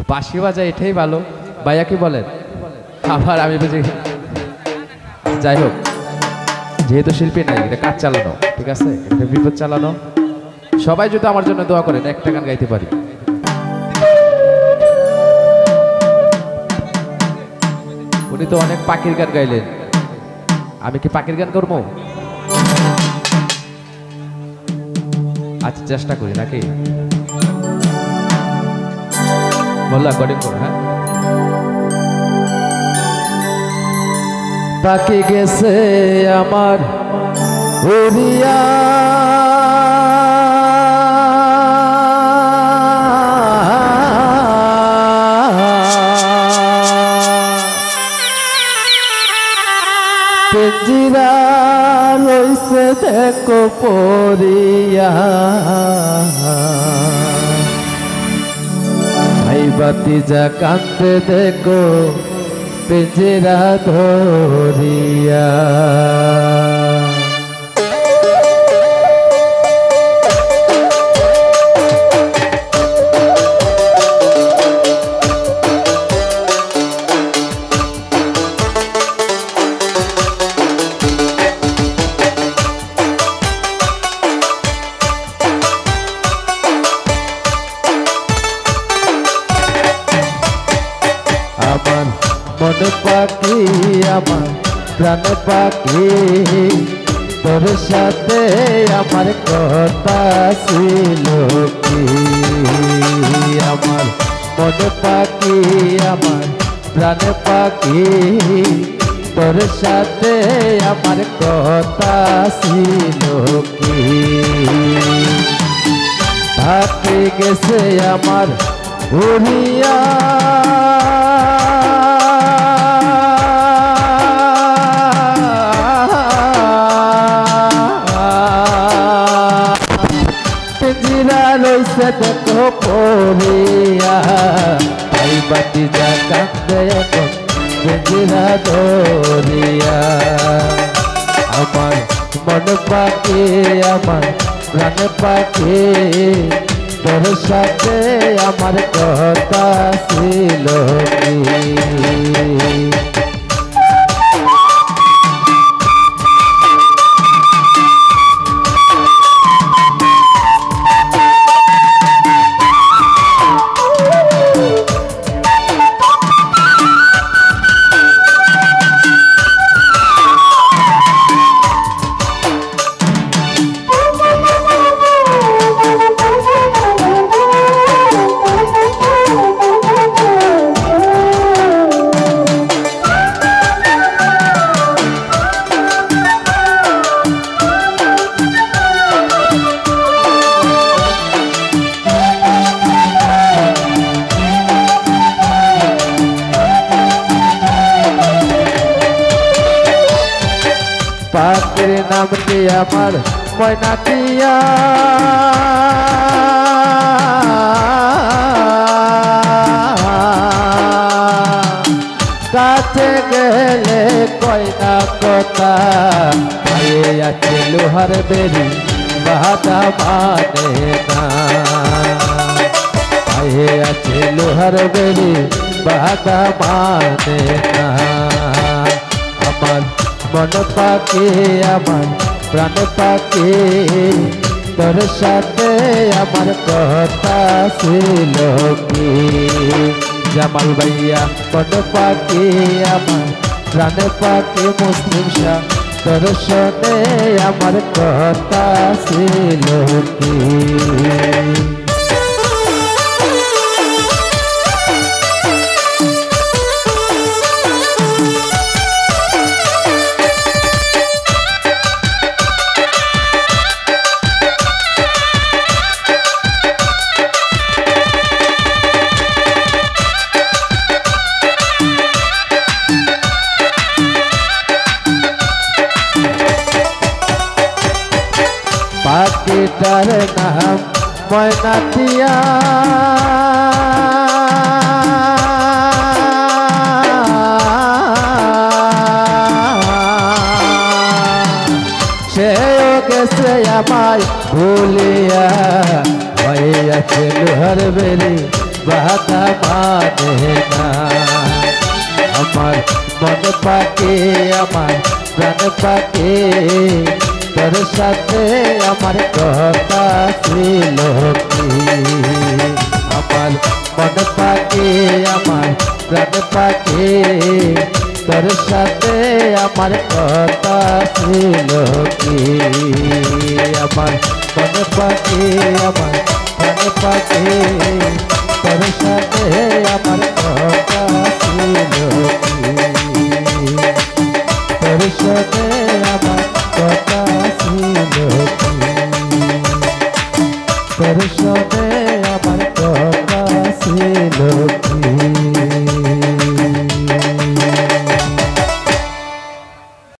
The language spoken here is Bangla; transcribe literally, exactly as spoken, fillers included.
বাঁশি বাজায় এটাই ভালো ভাইয়া কি বলেন আবার আমি বুঝি যাই হোক যেহেতু শিল্পী নাই এটা কাজ চালানো ঠিক আছে এটা বিপদ চালানো সবাই যদি আমার জন্য দোয়া করেন একটা গান গাইতে পারি উনি তো অনেক পাখির গান গাইলেন আমি কি পাখির গান করবো আচ্ছা চেষ্টা করি নাকি বললা রেকর্ডিং করো হ্যাঁ পাখি গেছে আমার উড়িয়া পিঞ্জিরা রইছে দেখো পড়িয়া ভাই বাতি যা কাঁদতে দেখো পিঞ্জিরা ধরিয়া মন পাখি আমার প্রাণ পাখি তোর সাথে আমার কথা ছিল কি আমার মন পাখি আমার প্রাণ পাখি তোর সাথে আমার কথা ছিল কি থাকি গেছে আমার উড়িয়া রইছে দেখো পড়িয়া ভাই বাতি যা কাঁদে এখন পিঞ্জিরা ধরিয়া আমার মন পাখি আমার প্রাণ পাখি তোর সাথে আমার কথা ছিল কি পাখির নামটি আমার ময়নাটিয়া কাছে গেলে কয়না কথা ভাইয়ে আছে লোহার বেরি বাধা মানে না ভাইয়ে আছে লোহার বেরি বাধা মানে না আমার মন পাখি আমার প্রাণ পাখি তোর সাথে আমার কথা ছিল কি জামাল ভাইয়া মন পাখি আমার প্রাণ পাখি মুসলিম শাহ তোর সাথে আমার কথা ছিল কি পাখিটার নাম ময়নাটিয়া সেও গেছে আমায় ভুলিয়া হয়ে আছে লোহার বেরি বাধা মন পাকে আমার প্রাণ পাকে তোর সাথে আমার কথা ছিল কি আমার মন পাকে আমার প্রাণ পাকে তোর সাথে আমার কথা ছিল কি আমার মন পাকে আমার প্রাণ পাকে তোর সাথে আমার কথা ছিল কি তোর সাথে